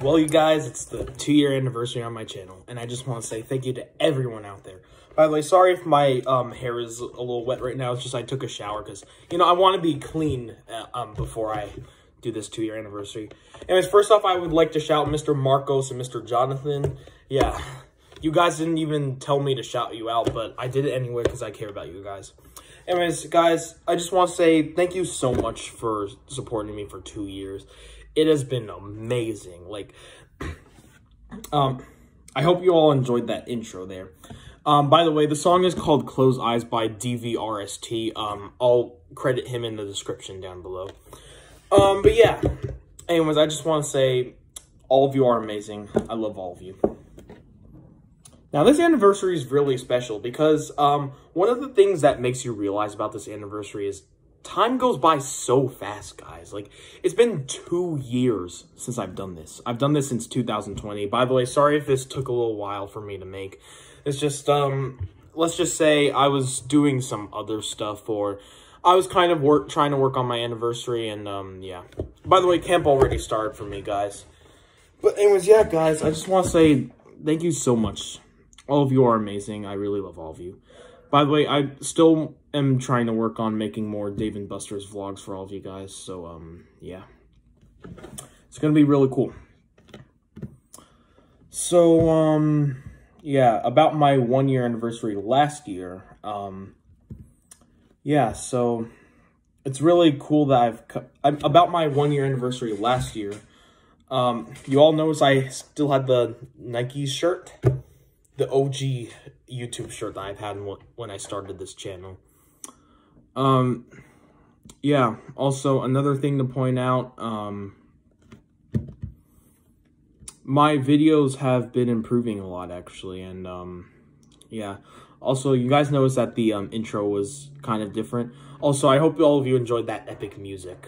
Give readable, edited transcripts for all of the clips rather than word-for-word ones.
Well, you guys, it's the 2-year anniversary on my channel, and I just want to say thank you to everyone out there. By the way, sorry if my hair is a little wet right now. It's just I took a shower because, you know, I want to be clean before I do this 2-year anniversary. Anyways, first off, I would like to shout Mr. Marcos and Mr. Jonathan. Yeah, you guys didn't even tell me to shout you out, but I did it anyway because I care about you guys. Anyways, guys, I just want to say thank you so much for supporting me for 2 years. It has been amazing. Like, I hope you all enjoyed that intro there. By the way, the song is called Close Eyes by DVRST. I'll credit him in the description down below. But yeah, anyways, I just want to say all of you are amazing. I love all of you. Now, this anniversary is really special because one of the things that makes you realize about this anniversary is time goes by so fast, guys. Like, it's been 2 years since I've done this. I've done this since 2020. By the way, sorry if this took a little while for me to make. It's just, let's just say I was doing some other stuff, or I was kind of trying to work on my anniversary, and, yeah. By the way, camp already started for me, guys. But anyways, yeah, guys, I just want to say thank you so much. All of you are amazing. I really love all of you. By the way, I still am trying to work on making more Dave and Buster's vlogs for all of you guys. So, yeah. It's going to be really cool. So, yeah, about my 1-year anniversary last year. Yeah, so it's really cool that about my 1-year anniversary last year. You all notice I still had the Nike shirt. The OG YouTube shirt that I've had when I started this channel. Yeah, also another thing to point out, my videos have been improving a lot actually, and yeah. Also, you guys noticed that the intro was kind of different. Also, I hope all of you enjoyed that epic music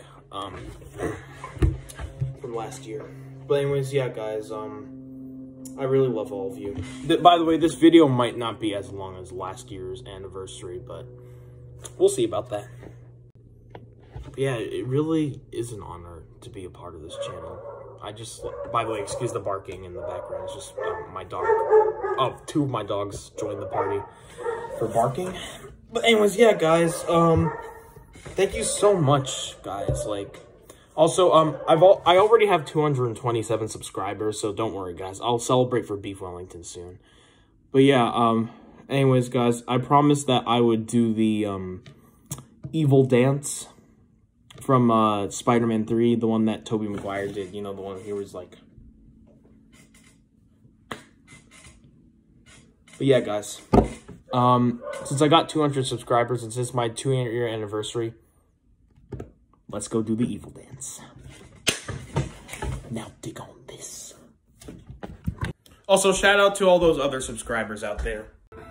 from last year. But anyways, yeah, guys, I really love all of you. By the way, this video might not be as long as last year's anniversary, but we'll see about that. But yeah, it really is an honor to be a part of this channel. By the way, excuse the barking in the background. It's just my dog. Oh, 2 of my dogs joined the party for barking. But anyways, yeah, guys, thank you so much, guys. Like, also, I already have 227 subscribers, so don't worry, guys. I'll celebrate for Beef Wellington soon. But yeah, anyways, guys, I promised that I would do the evil dance from Spider-Man 3, the one that Tobey Maguire did. You know, the one he was like. But yeah, guys, since I got 200 subscribers and since my 2-year anniversary, let's go do the evil dance. Now dig on this. Also, shout out to all those other subscribers out there.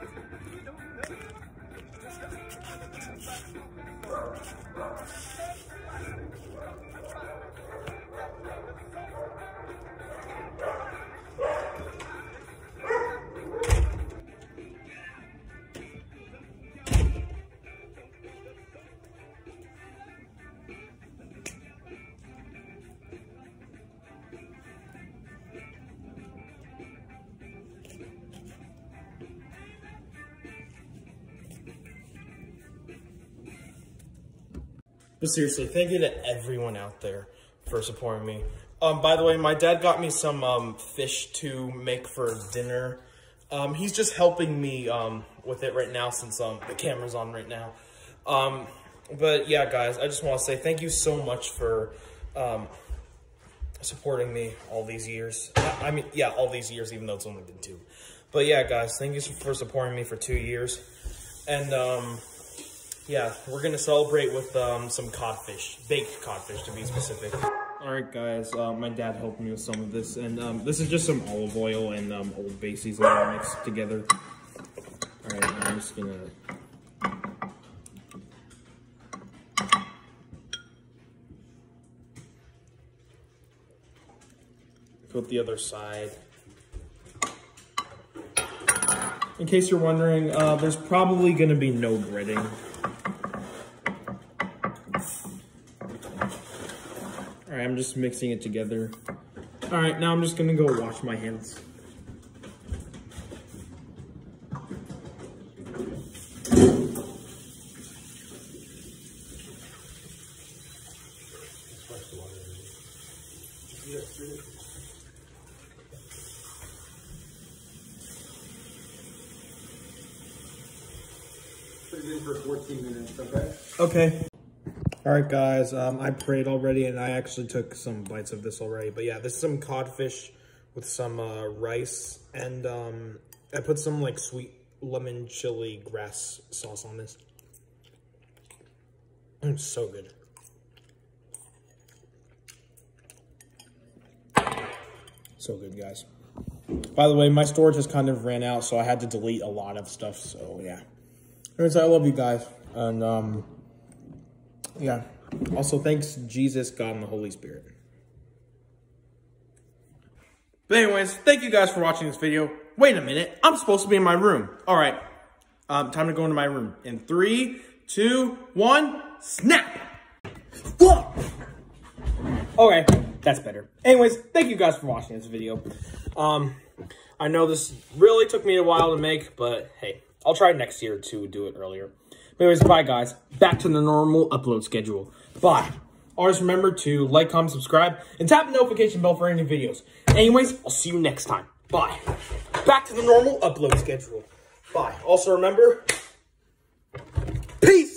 But seriously, thank you to everyone out there for supporting me. By the way, my dad got me some fish to make for dinner. He's just helping me with it right now since the camera's on right now. But yeah, guys, I just want to say thank you so much for supporting me all these years. I mean, yeah, all these years, even though it's only been 2. But yeah, guys, thank you for supporting me for 2 years. And yeah, we're going to celebrate with some codfish. Baked codfish, to be specific. Alright, guys, my dad helped me with some of this. And this is just some olive oil and Old Bay seasoning mixed together. Alright, I'm just going to... Put the other side. In case you're wondering, there's probably going to be no breading. Alright, I'm just mixing it together. All right, now I'm just gonna go wash my hands. Put it in for 14 minutes, okay? Okay. All right, guys, I prayed already, and I actually took some bites of this already. But yeah, this is some codfish with some rice, and I put some like sweet lemon chili grass sauce on this. It's so good. So good, guys. By the way, my storage just kind of ran out, so I had to delete a lot of stuff, so yeah. Anyways, I love you guys, and yeah. Also, thanks, Jesus, God, and the Holy Spirit. But anyways, thank you guys for watching this video. Wait a minute, I'm supposed to be in my room. All right, time to go into my room. In 3, 2, 1, snap! Whoa! Okay, that's better. Anyways, thank you guys for watching this video. I know this really took me a while to make, but hey, I'll try next year to do it earlier. But anyways, bye guys. Back to the normal upload schedule. Bye. Always remember to like, comment, subscribe, and tap the notification bell for any videos. Anyways, I'll see you next time. Bye. Back to the normal upload schedule. Bye. Also remember, peace.